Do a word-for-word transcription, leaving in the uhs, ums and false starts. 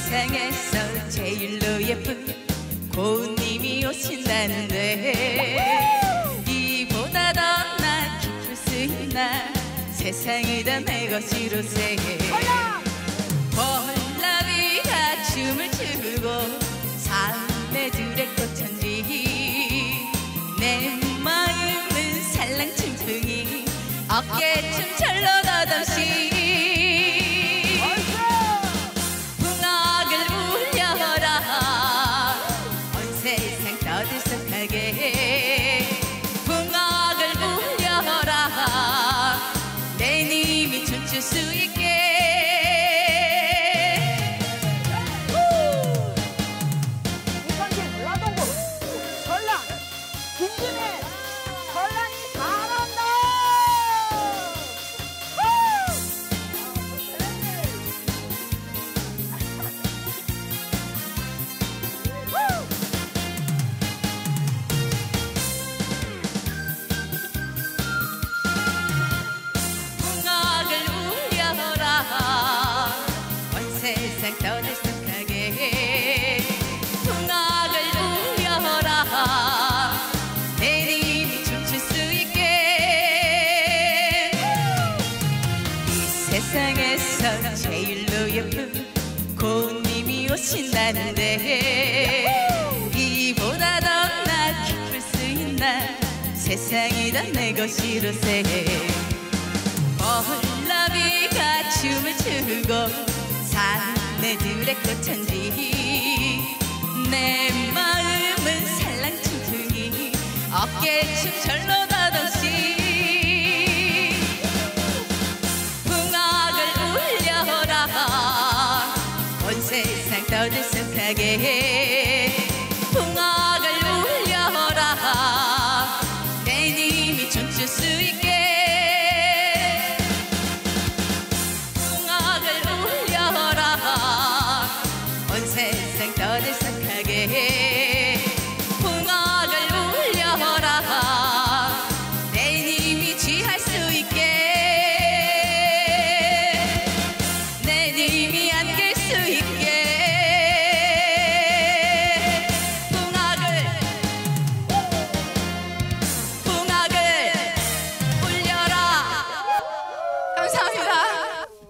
세상에서 제일로 예쁜 고운님이 오신다는데 이보다 더 나 기쁠 수 있나 세상이 다 내 것이로세 폴라비가 춤을 추고 삶의 들에 꽂혔니 내 마음은 살랑침풍이 어깨춤 절로 더듬시 풍악을 울려라 온 세상 떠들썩하게 풍악을 울려라 내 님이 춤출 수 있게 김진애, 전란이 잘한다! 풍악을 울려라 온 세상 떠들썩하게 풍악을 울려라 내 님이 춤출 수 있게 이 세상에서 제일로 예쁜 고운님이 오신다는데 이보다 더 나 기쁠 수 있나 세상이 다 내 것이로세 폴라비가 춤을 추고 산내들의 꽃한지 내 마음은 살랑춤풍이 어깨춤 절로 더듬시 풍악을 울려라 온 세상 떠들썩하게 풍악을 울려라 내 님이 춤출 수 있게 풍악을 울려라 온 세상 떠들썩하게 풍악을 울려라 내 님이 취할 수 있게 내 님이 안길 수 있게